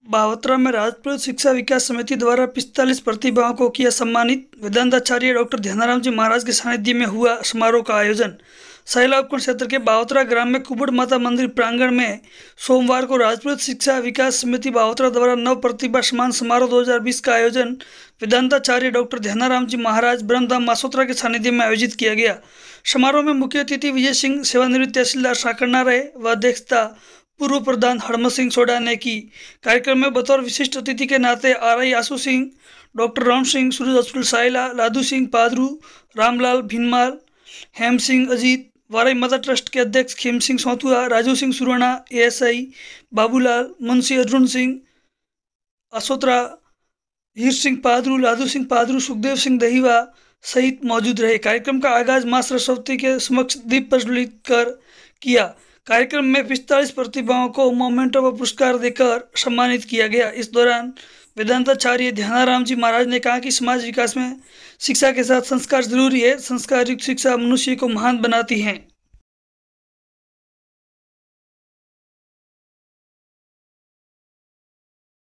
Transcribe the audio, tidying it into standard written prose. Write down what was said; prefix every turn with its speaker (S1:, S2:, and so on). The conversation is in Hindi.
S1: बावतरा में राजपूत शिक्षा विकास समिति द्वारा 45 प्रतिभाओं को किया सम्मानित। वेदांताचार्य डॉक्टर ध्यानाराम जी महाराज के सानिध्य में हुआ समारोह का आयोजन। सैला उपखंड क्षेत्र के बावतरा ग्राम में कुबड़ माता मंदिर प्रांगण में सोमवार को राजपूत शिक्षा विकास समिति बावतरा द्वारा नव प्रतिभा सम्मान समारोह 2020 का आयोजन वेदांताचार्य डॉक्टर ध्यानाराम जी महाराज ब्रह्मधाम मासोत्रा के सानिध्य में आयोजित किया गया। समारोह में मुख्य अतिथि विजय सिंह सेवानिवृत्त तहसीलदार साकरना रहे व अध्यक्षता पूर्व प्रधान हरमत सिंह सोडा ने की। कार्यक्रम में बतौर विशिष्ट अतिथि के नाते R I Asu Singh, doctor Ram Singh, Suraj hospital Saila, Ladu Singh Padru, Ramlal Bhinmal, हेम सिंह अजीत, वाराई माता ट्रस्ट के अध्यक्ष खेम सिंह सौतुआ, राजू सिंह सुराणा, एएसआई बाबूलाल, मुंशी अर्जुन सिंह असोत्रा, हीर सिंह पादरू, लादू सिंह पादरू, सुखदेव सिंह दहीवा सहित मौजूद रहे। कार्यक्रम का आगाज मां सरस्वती के समक्ष दीप प्रज्वलित कर किया। कार्यक्रम में 45 प्रतिभाओं को मोमेंटो व पुरस्कार देकर सम्मानित किया गया। इस दौरान वेदांताचार्य ध्यानाराम जी महाराज ने कहा कि समाज विकास में शिक्षा के साथ संस्कार जरूरी है। संस्कार युक्त शिक्षा मनुष्य को महान बनाती है।